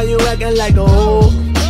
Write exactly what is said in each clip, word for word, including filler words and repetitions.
why you acting like a hoe?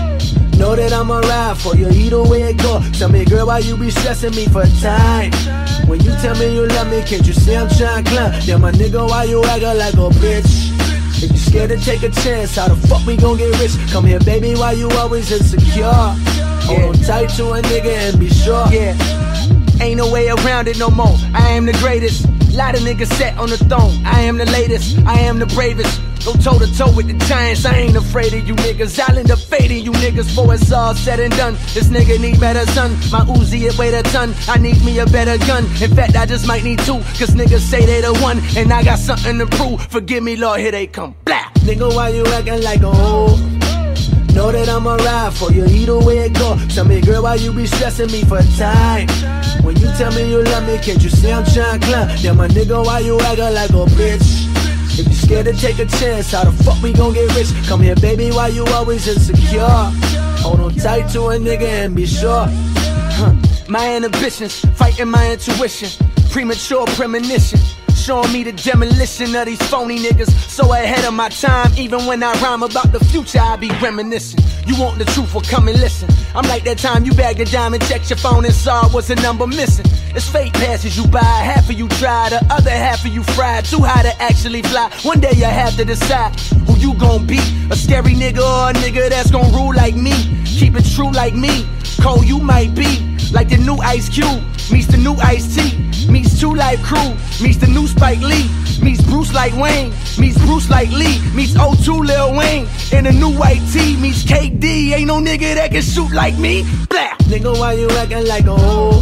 Know that I'ma ride for you either way it go. Tell me, girl, why you be stressing me for time? When you tell me you love me, can't you see I'm trying to climb? Yeah, my nigga, why you acting like a bitch? If you scared to take a chance, how the fuck we gon' get rich? Come here, baby, why you always insecure? Yeah. Hold on tight to a nigga and be sure. Yeah, ain't no way around it no more. I am the greatest. Lot of niggas set on the throne. I am the latest. I am the bravest. Go toe to toe with the giants. I ain't afraid of you niggas. I'll end up fading you niggas before it's all said and done. This nigga need better son. My Uzi it weighed a ton. I need me a better gun. In fact, I just might need two. Cause niggas say they the one. And I got something to prove. Forgive me, Lord, here they come. Blah. Nigga, why you acting like a hoe? Know that I'ma ride for you either way it go. Tell me, girl, why you be stressing me for time? When you tell me you love me, can't you see I'm trying to climb? Yeah, my nigga, why you acting like a bitch? If you scared to take a chance, how the fuck we gon' get rich? Come here, baby, why you always insecure? Hold on tight to a nigga and be sure. Huh. My inhibitions, fighting my intuition. Premature premonition, showing me the demolition of these phony niggas. So ahead of my time, even when I rhyme about the future, I be reminiscing. You want the truth, well come and listen. I'm like that time you bagged a diamond, checked your phone and saw what's a number missing. It's fate passes you by, half of you dry, the other half of you fried. Too high to actually fly, one day you have to decide who you gon' be. A scary nigga or a nigga that's gon' rule like me. Keep it true like me, cold you might be. Like the new Ice Cube, meets the new Ice-T. Meets Two Life Crew, meets the new Spike Lee. Meets Bruce like Wayne, meets Bruce like Lee. Meets O two Lil Wayne, in a new white tee. Meets K D, ain't no nigga that can shoot like me. Blah. Nigga, why you acting like a hoe?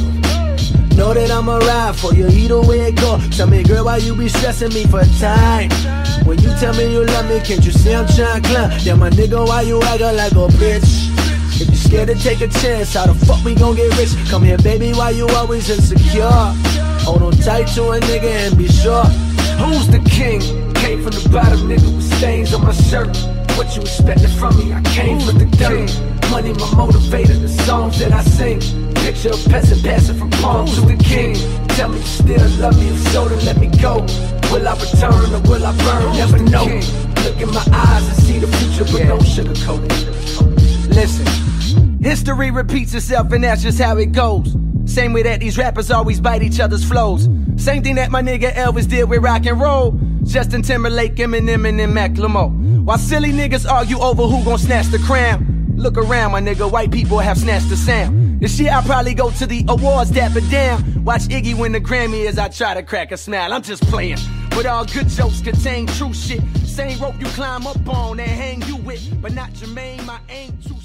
Know that I'ma ride for you either way it go. Tell me, girl, why you be stressing me for time? When you tell me you love me, can't you see I'm trying to climb? Yeah, my nigga, why you acting like a bitch? If you scared to take a chance, how the fuck we gon' get rich? Come here, baby, why you always insecure? Hold on tight to a nigga and be sure. Who's the king? Came from the bottom, nigga, with stains on my shirt. What you expected from me? I came from the dirt. Money my motivator, the songs that I sing. Picture a peasant passing from palm to the king. Tell me you still love me, if so then let me go. Will I return or will I burn? Never know. Look in my eyes and see the future, but don't sugarcoat it. Listen, history repeats itself and that's just how it goes. Same way that these rappers always bite each other's flows. Same thing that my nigga Elvis did with rock and roll. Justin Timberlake, Eminem, and then Macklemore. While silly niggas argue over who gon' snatch the crown. Look around, my nigga, white people have snatched the sound. This year I probably go to the awards, dap it down. Watch Iggy win the Grammy as I try to crack a smile. I'm just playing, but all good jokes contain true shit. Same rope you climb up on and hang you with, but not Jermaine, my aim too